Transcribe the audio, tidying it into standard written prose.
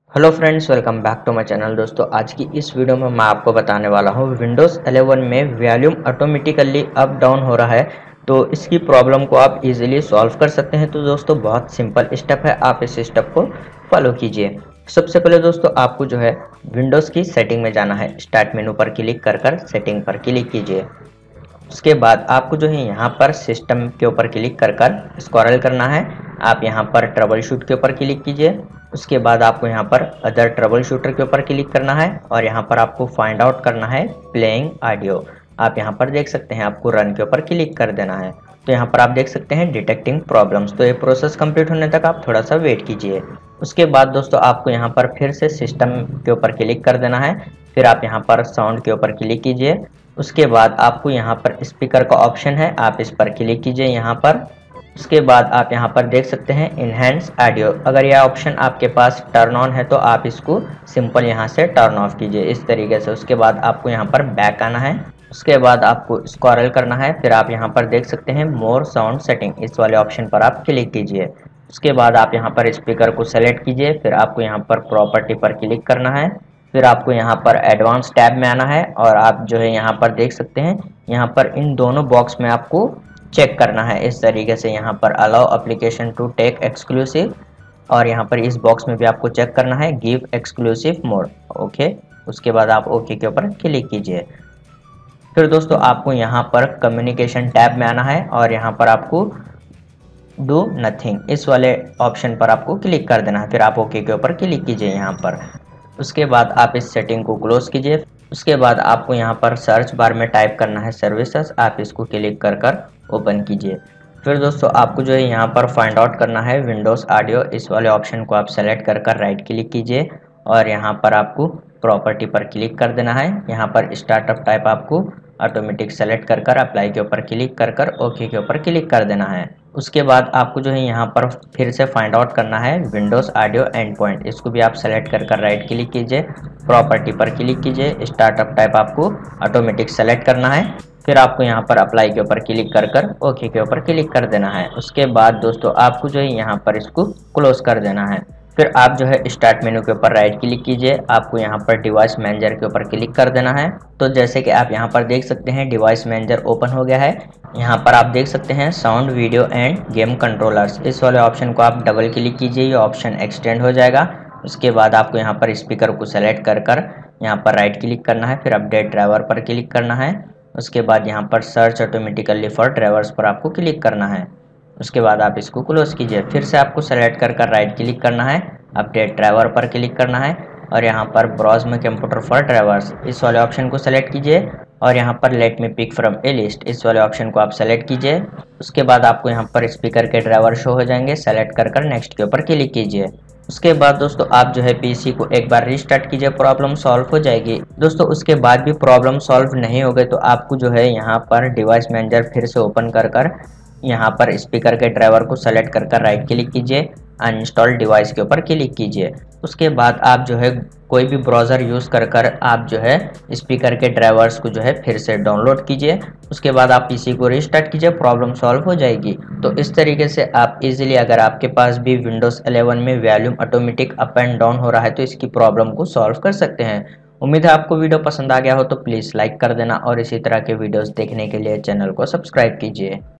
Hello friends, welcome back to my channel. दोस्तों, आज की इस वीडियो में मैं आपको बताने वाला हूँ विंडोज़ 11 में वॉल्यूम ऑटोमेटिकली अप डाउन हो रहा है, तो इसकी प्रॉब्लम को आप इजीली सॉल्व कर सकते हैं। तो दोस्तों, बहुत सिंपल स्टेप है, आप इस स्टेप को फॉलो कीजिए। सबसे पहले दोस्तों, आपको जो है विंडोज़ की सेटिंग में जाना है। स्टार्ट मेनू पर क्लिक कर सेटिंग पर क्लिक कीजिए। उसके बाद आपको जो है यहाँ पर सिस्टम के ऊपर क्लिक कर स्क्रॉल करना है। आप यहाँ पर ट्रबल शूट के ऊपर क्लिक कीजिए। उसके बाद आपको यहाँ पर अदर ट्रबल शूटर के ऊपर क्लिक करना है और यहाँ पर आपको फाइंड आउट करना है प्लेइंग ऑडियो। आप यहाँ पर देख सकते हैं, आपको रन के ऊपर क्लिक कर देना है। तो यहाँ पर आप देख सकते हैं डिटेक्टिंग प्रॉब्लम्स। तो ये प्रोसेस कंप्लीट होने तक आप थोड़ा सा वेट कीजिए। उसके बाद दोस्तों, आपको यहाँ पर फिर से सिस्टम के ऊपर क्लिक कर देना है। फिर आप यहाँ पर साउंड के ऊपर क्लिक कीजिए। उसके बाद आपको यहाँ पर स्पीकर का ऑप्शन है, आप इस पर क्लिक कीजिए यहाँ पर। उसके बाद आप यहाँ पर देख सकते हैं इनहेंस ऑडियो। अगर यह ऑप्शन आपके पास टर्न ऑन है तो आप इसको सिंपल यहाँ से टर्न ऑफ कीजिए इस तरीके से। उसके बाद आपको यहाँ पर बैक आना है। उसके बाद आपको स्क्रॉल करना है। फिर आप यहाँ पर देख सकते हैं मोर साउंड सेटिंग, इस वाले ऑप्शन पर आप क्लिक कीजिए। उसके बाद आप यहाँ पर स्पीकर को सेलेक्ट कीजिए। फिर आपको यहाँ पर प्रॉपर्टी पर क्लिक करना है। फिर आपको यहाँ पर एडवांस टैब में आना है और आप जो है यहाँ पर देख सकते हैं, यहाँ पर इन दोनों बॉक्स में आपको चेक करना है इस तरीके से। यहाँ पर allow application to take exclusive, और यहाँ पर इस बॉक्स में भी आपको चेक करना है गिव एक्सक्लूसिव मोड। ओके, उसके बाद आप ओके के ऊपर क्लिक कीजिए। फिर दोस्तों, आपको यहाँ पर कम्युनिकेशन टैब में आना है और यहाँ पर आपको डू नथिंग, इस वाले ऑप्शन पर आपको क्लिक कर देना है। फिर आप ओके के ऊपर क्लिक कीजिए यहाँ पर। उसके बाद आप इस सेटिंग को क्लोज कीजिए। उसके बाद आपको यहाँ पर सर्च बार में टाइप करना है सर्विसेज, आप इसको क्लिक कर ओपन कीजिए। फिर दोस्तों, आपको जो है यहाँ पर फाइंड आउट करना है विंडोज़ ऑडियो, इस वाले ऑप्शन को आप सेलेक्ट कर राइट क्लिक कीजिए और यहाँ पर आपको प्रॉपर्टी पर क्लिक कर देना है। यहाँ पर स्टार्टअप टाइप आपको ऑटोमेटिक सेलेक्ट कर अप्लाई के ऊपर क्लिक कर ओके के ऊपर क्लिक कर देना है। उसके बाद आपको जो है यहाँ पर फिर से फाइंड आउट करना है विंडोज़ ऑडियो एंड पॉइंट, इसको भी आप सेलेक्ट कर राइट क्लिक कीजिए, प्रॉपर्टी पर क्लिक कीजिए, स्टार्टअप टाइप आपको ऑटोमेटिक सेलेक्ट करना है। फिर आपको यहाँ पर अप्लाई के ऊपर क्लिक कर ओके के ऊपर क्लिक कर देना है। उसके बाद दोस्तों, आपको जो है यहाँ पर इसको क्लोज कर देना है। फिर आप जो है स्टार्ट मेनू के ऊपर राइट क्लिक कीजिए, आपको यहाँ पर डिवाइस मैनेजर के ऊपर क्लिक कर देना है। तो जैसे कि आप यहाँ पर देख सकते हैं डिवाइस मैनेजर ओपन हो गया है। यहाँ पर आप देख सकते हैं sound video and game controllers, इस वाले ऑप्शन को आप डबल क्लिक कीजिए, ये ऑप्शन एक्सटेंड हो जाएगा। उसके बाद आपको यहाँ पर स्पीकर को सेलेक्ट कर यहाँ पर राइट क्लिक करना है। फिर अपडेट ड्राइवर पर क्लिक करना है। उसके बाद यहाँ पर सर्च ऑटोमेटिकली फॉर ड्राइवर्स पर आपको क्लिक करना है। उसके बाद आप इसको क्लोज कीजिए। फिर से आपको सेलेक्ट कर राइट क्लिक करना है, अपडेट ड्राइवर पर क्लिक करना है और यहाँ पर ब्राउज में कंप्यूटर फॉर ड्राइवर्स, इस वाले ऑप्शन को सेलेक्ट कीजिए और यहाँ पर let me pick from a list, इस वाले ऑप्शन को आप सेलेक्ट कीजिए। उसके बाद आपको यहाँ पर स्पीकर के ड्राइवर शो हो जाएंगे, सेलेक्ट कर नेक्स्ट के ऊपर क्लिक कीजिए। उसके बाद दोस्तों, आप जो है पीसी को एक बार रीस्टार्ट कीजिए, प्रॉब्लम सॉल्व हो जाएगी। दोस्तों, उसके बाद भी प्रॉब्लम सॉल्व नहीं हो गई तो आपको जो है यहाँ पर डिवाइस मैनेजर फिर से ओपन कर यहाँ पर स्पीकर के ड्राइवर को सेलेक्ट कर राइट क्लिक कीजिए, अनइंस्टॉल डिवाइस के ऊपर क्लिक कीजिए। उसके बाद आप जो है कोई भी ब्राउज़र यूज़ कर आप जो है स्पीकर के ड्राइवर्स को जो है फिर से डाउनलोड कीजिए। उसके बाद आप पीसी को रीस्टार्ट कीजिए, प्रॉब्लम सॉल्व हो जाएगी। तो इस तरीके से आप इजीली, अगर आपके पास भी विंडोज़ 11 में volume automatic up and down हो रहा है तो इसकी प्रॉब्लम को सॉल्व कर सकते हैं। उम्मीद है आपको वीडियो पसंद आ गया हो तो प्लीज़ लाइक कर देना और इसी तरह के वीडियोज़ देखने के लिए चैनल को सब्सक्राइब कीजिए।